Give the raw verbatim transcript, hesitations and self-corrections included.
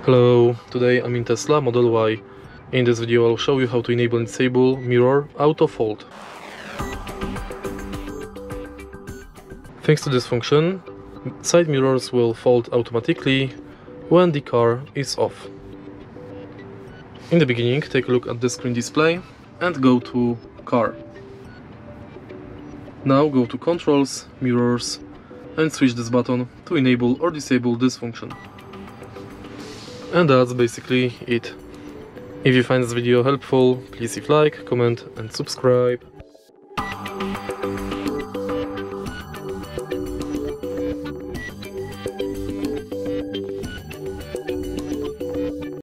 Hello, today I'm in Tesla Model Y. In this video I'll show you how to enable and disable mirror auto fold. Thanks to this function, side mirrors will fold automatically when the car is off. In the beginning, take a look at the screen display and go to Car. Now go to Controls, Mirrors and switch this button to enable or disable this function. And that's basically it. If you find this video helpful, please leave like, comment and subscribe.